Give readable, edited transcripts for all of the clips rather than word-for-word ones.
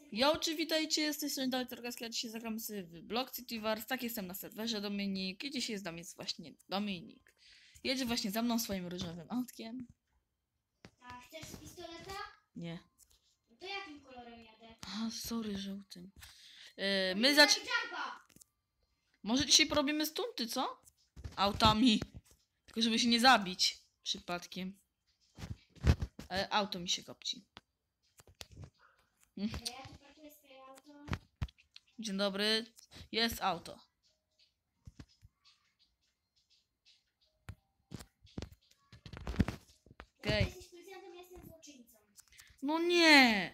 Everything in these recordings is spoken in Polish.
Yo, czy witajcie, z tej strony Dawid Rogaski, a dzisiaj zagramy sobie w Block City Wars. Tak, jestem na serwerze Dominik i dzisiaj z nami jest właśnie Dominik. Jedzie właśnie za mną swoim różowym autkiem. A chcesz z pistoleta? Nie. No to jakim kolorem jadę? A, sorry, żółtym. Jumpa! Może dzisiaj porobimy stunty, co? Autami. Tylko żeby się nie zabić przypadkiem. Auto mi się kopci. Dobra, ja tu parkuję swoje auto. Dzień dobry. Jest auto. Okej. Jesteś policjantem, ja jestem złoczyńcą. No nie!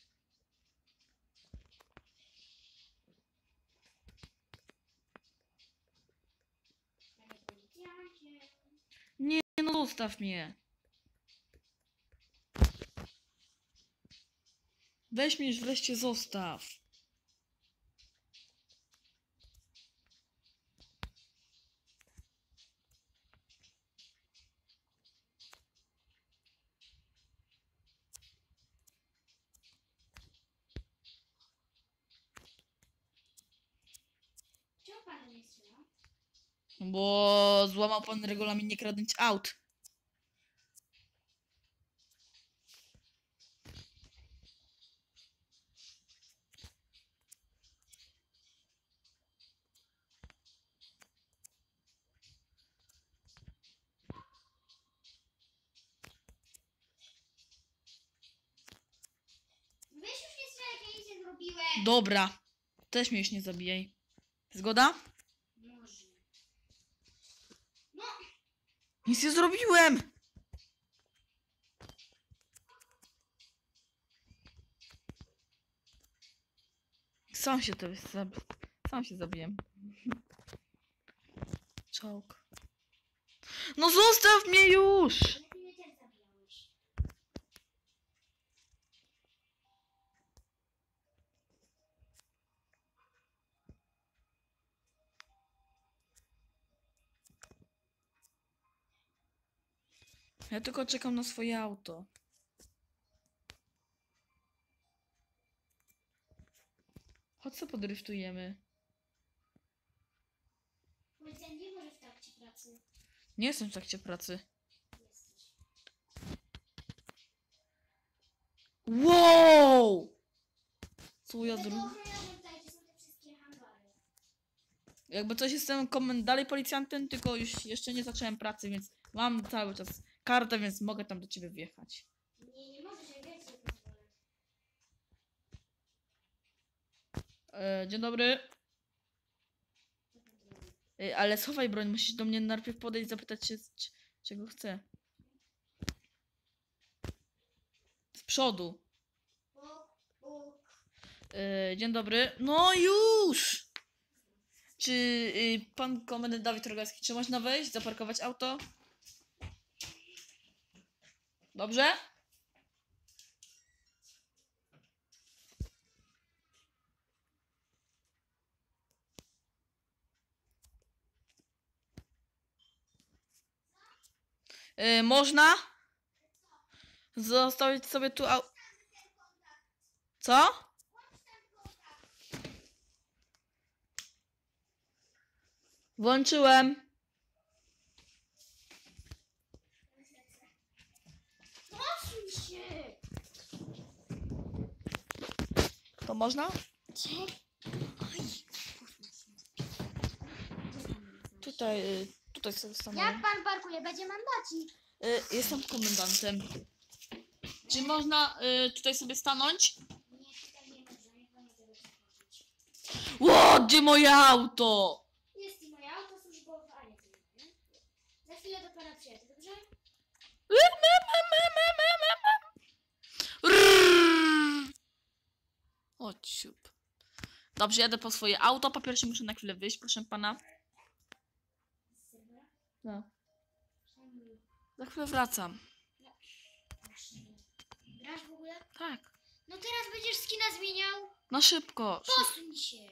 Panie policjancie. Nie, no zostaw mnie. Weź mnie już wreszcie zostaw. Czemu pan nie strzela? Bo złamał pan regulamin nie kradnąć aut. Weź już nie strzelaj, jak ja nic nie zrobiłem. Dobra. Też mnie już nie zabijaj. Zgoda? Może. No, Nic nie zrobiłem! Sam się zabiłem. Czołg. No zostaw mnie już! jak mnie też zabijałeś. Ja tylko czekam na swoje auto. Chodź co podryftujemy. Policjant nie może w trakcie pracy. Nie jestem w trakcie pracy. Jesteś. Wow! Co ja Tego zrobiłem? ochroniarzem tutaj, gdzie są te wszystkie hangary. Jakby coś jestem dalej policjantem, tylko już jeszcze nie zacząłem pracy, więc mam cały czas kartę, więc mogę tam do ciebie wjechać. Nie możesz, jak ja ci nie pozwolę. Dzień dobry. Co pan tu robi? Ale schowaj broń, musisz do mnie najpierw podejść i zapytać się, czego chcę. Z przodu. Puk. Dzień dobry. No już! Czy pan komendant Dawid Rogalski, czy można wejść, zaparkować auto? Dobrze? Można? Zostawić sobie tu Co? Włączyłem. Posuń się! To można? Tutaj sobie stanę. Jak pan parkuje? Będzie mandacik. Jestem komendantem. Czy można tutaj sobie stanąć? Nie, tutaj nie można, nie pan nie tego przechodzić. Ło, gdzie moje auto? Jest i moje auto służbowe, a nie to nie. Za chwilę do pana przyjadę, dobrze? O ciup. Dobrze, jadę po swoje auto. Po pierwsze muszę na chwilę wyjść, proszę pana. Z serwera? No. Przynajmniej. Za chwilę wracam. Grasz w ogóle? Tak. No teraz będziesz skina zmieniał? Na szybko. Posuń się!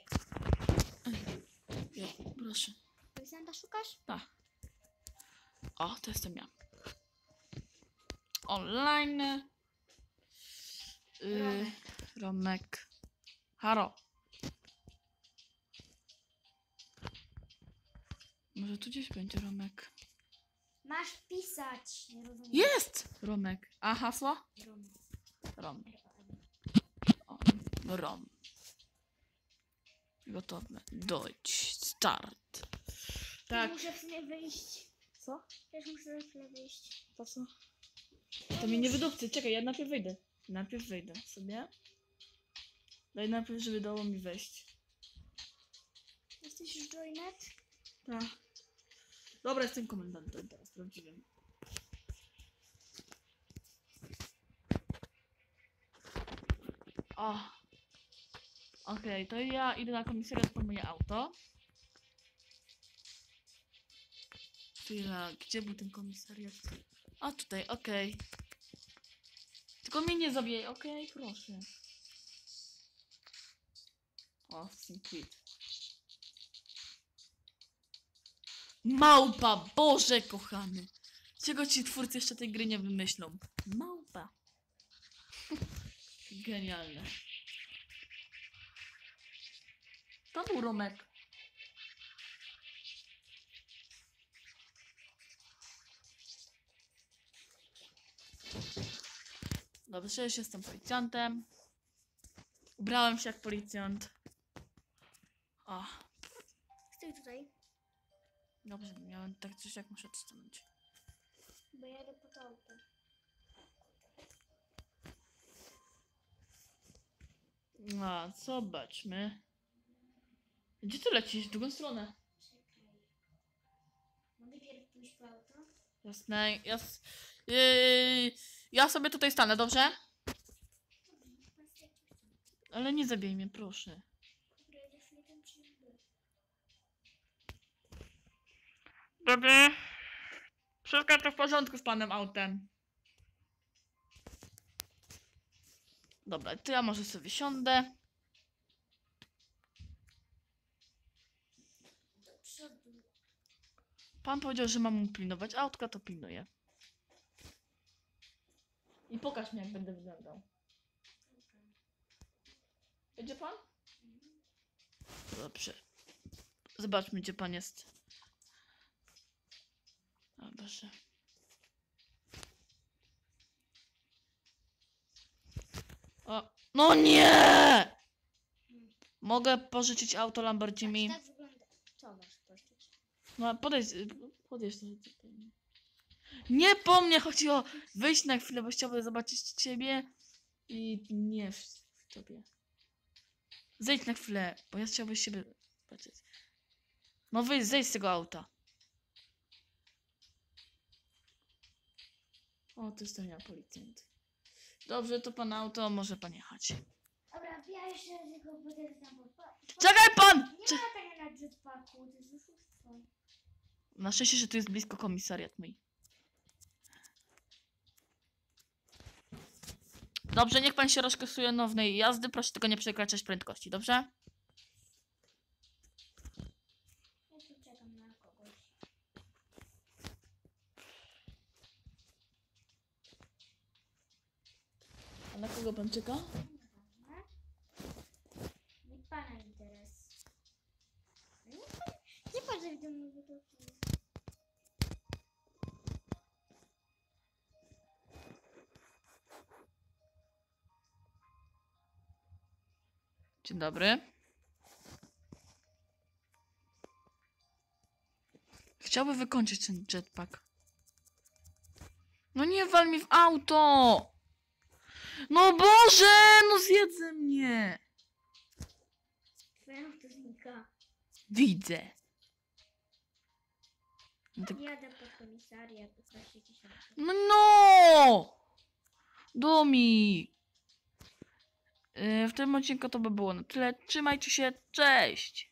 Jo, proszę. Policjanta szukasz? Tak. O, to jestem ja. Online. Romek. Haro. Może tu gdzieś będzie Romek. Masz pisać. Nie rozumiem. Jest! Romek. A hasło? Rom. Rom. O, Rom. Gotowe. Dojdź. Start. Tak. Muszę w sumie wyjść. Co? Też muszę na chwilę wyjść. To co? To mnie nie wydupcy. Czekaj, ja najpierw wyjdę. Najpierw wyjdę sobie. Daj najpierw, żeby dało mi wejść. Jesteś już joinet? Tak. Dobra, jestem komendantem teraz, prawdziwym. O. Okej, to ja idę na komisariat po moje auto. Chwila, gdzie był ten komisariat? A tutaj, okej. Tylko mnie nie zabijaj, okej? Proszę. O, quit. Małpa, Boże kochany. Czego ci twórcy jeszcze tej gry nie wymyślą? Małpa. Genialne. To był Romek. Dobrze, już jestem policjantem. Ubrałem się jak policjant. O, Stój tutaj, dobrze, miałem tak coś jak muszę stanąć. bo jadę po to auto. A, zobaczmy. Gdzie ty lecisz? W drugą stronę. Czekaj. Mogę pierw pójść po auto? Jasne, ja sobie tutaj stanę, dobrze? Ale nie zabij mnie, proszę. Dobra, ja za chwilę tam przyjdę. Dobrze. Wszystko to w porządku z panem autem. Dobra, to ja może sobie siądę. Do przodu. Pan powiedział, że mam mu pilnować autka, to pilnuję. I pokaż mi, jak będę wyglądał. Jedzie pan? Dobrze. Zobaczmy, gdzie pan jest. Dobrze. O, no nie! Mogę pożyczyć auto Lamborghini? Tak wygląda. Co masz pożyczyć? No, podejść do Nie po mnie, chodzi o wyjść na chwilę, bo chciałbym zobaczyć ciebie i nie w tobie. Zejdź na chwilę, bo ja chciałbym siebie zobaczyć. No wyjdź, zejdź z tego auta. O, to jestem ja, policjant. Dobrze, to pan auto, może pan jechać. Dobra, ja jeszcze tylko podejdę na Czekaj pan! Nie ma tego na jetpacku, to jest oszustwo. Na szczęście, że tu jest blisko komisariat mój. Dobrze, niech pan się rozkosuje nownej jazdy. Proszę tylko nie przekraczać prędkości, dobrze? Ja tu czekam na kogoś. A na kogo pan czeka? Dobra. Nie pana interes. Nie pan że widzę mnie to. Dzień dobry. Chciałby wykończyć ten jetpack. No nie wal mi w auto! No Boże! No zjedzę mnie! Twoja to znika. Widzę. No tak- Jadę pod komisariat, 15 tysięcy. No! Domi! W tym odcinku to by było na tyle. Trzymajcie się, cześć!